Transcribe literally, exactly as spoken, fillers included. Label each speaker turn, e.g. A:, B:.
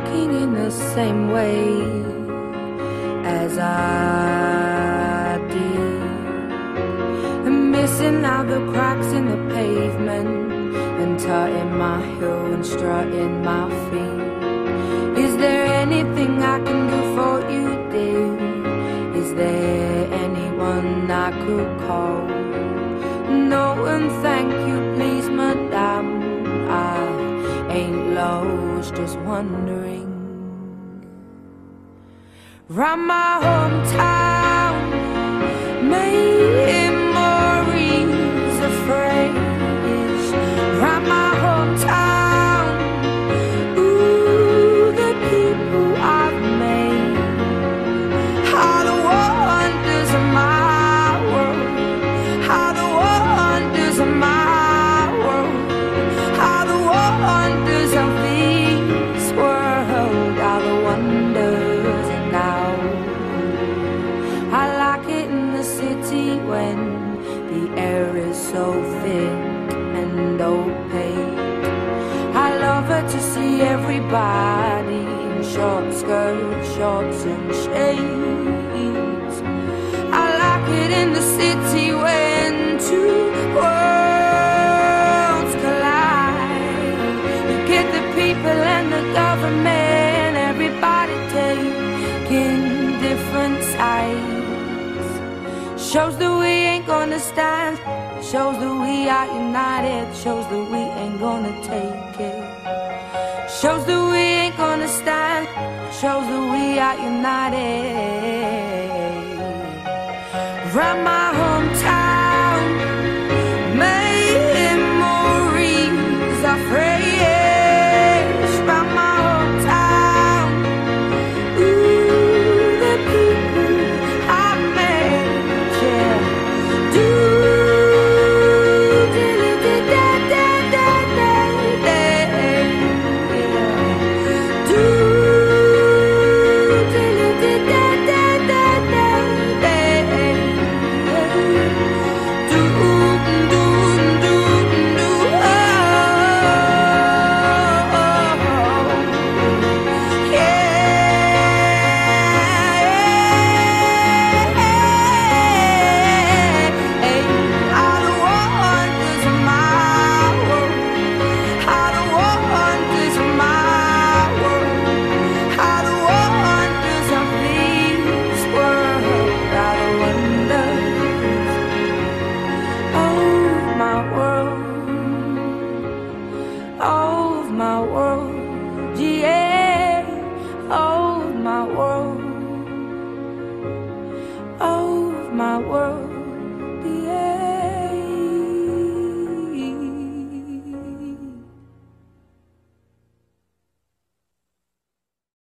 A: walking in the same way as I did, and missing out the cracks in the pavement, and tutting my heel and strutting my feet. Is there anything I can do for you, dear? Is there anyone I could call? No, and thank you, please, madame. I ain't lost, just wondering. Round my hometown, memories of phrase. Round my hometown, ooh, the people I've made. How the wonders of my world, how the wonders of my world, how the wonders of this world, how the wonders and now. I like it in the city when the air is so thick and opaque. I love it to see everybody in short skirts, shorts and shades. I like it in the city when two worlds collide. You get the people and the government, everybody taking different sides. Shows that we ain't gonna stand, shows that we are united, shows that we ain't gonna take it. Shows that we ain't gonna stand, shows that we are united. Round my hometown, memories are fresh. Round my hometown, ooh, the people I met, yeah. Do, do, do, da, da, da, da, da, yeah. Do, do, do, da, da, da, da, da, yeah. Do, do, do, do, oh, yeah. How the wonders of my world, how the wonders of my world, how the wonders of this world, how the wonders of my world, of my world.